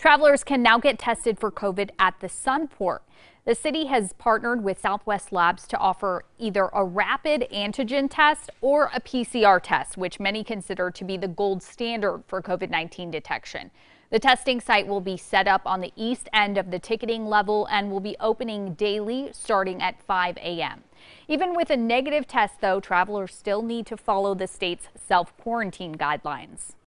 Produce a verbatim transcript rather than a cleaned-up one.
Travelers can now get tested for COVID at the Sunport. The city has partnered with Southwest Labs to offer either a rapid antigen test or a P C R test, which many consider to be the gold standard for COVID nineteen detection. The testing site will be set up on the east end of the ticketing level and will be opening daily starting at five A M Even with a negative test, though, travelers still need to follow the state's self-quarantine guidelines.